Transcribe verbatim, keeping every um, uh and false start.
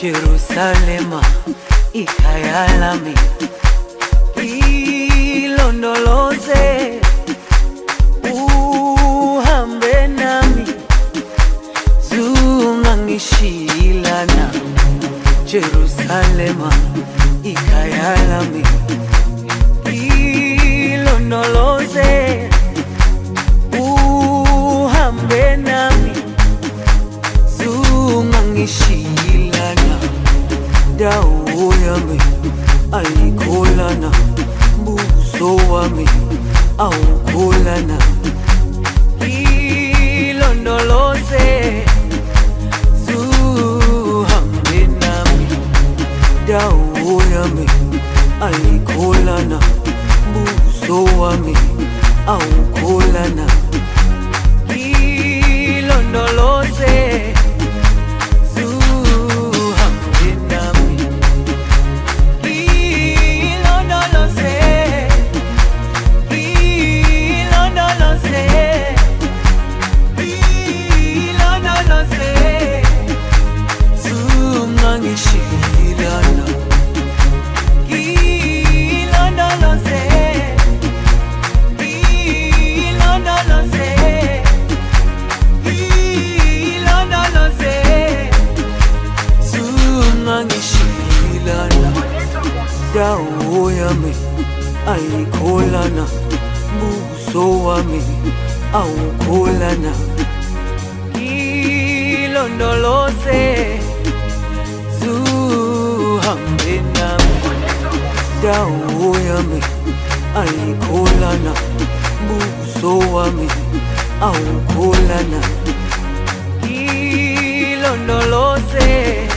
Jerusalema ikhaya lami, ilondoloze uhambe nami, zungangishilana. Jerusalema ikhaya lami, ilondoloze uhambe nami, zungangishilana. Dawo yami ayikholana, buso wami awukholana. Ilondoloze zuhambe nami, dawo yami ayikholana, buso wami awukholana. Ilondoloze dawo yami ayikholana, buso wami awukholana. Ilondoloze zuhambe nami, dawo yami ayikholana, buso wami awukholana. Ilondoloze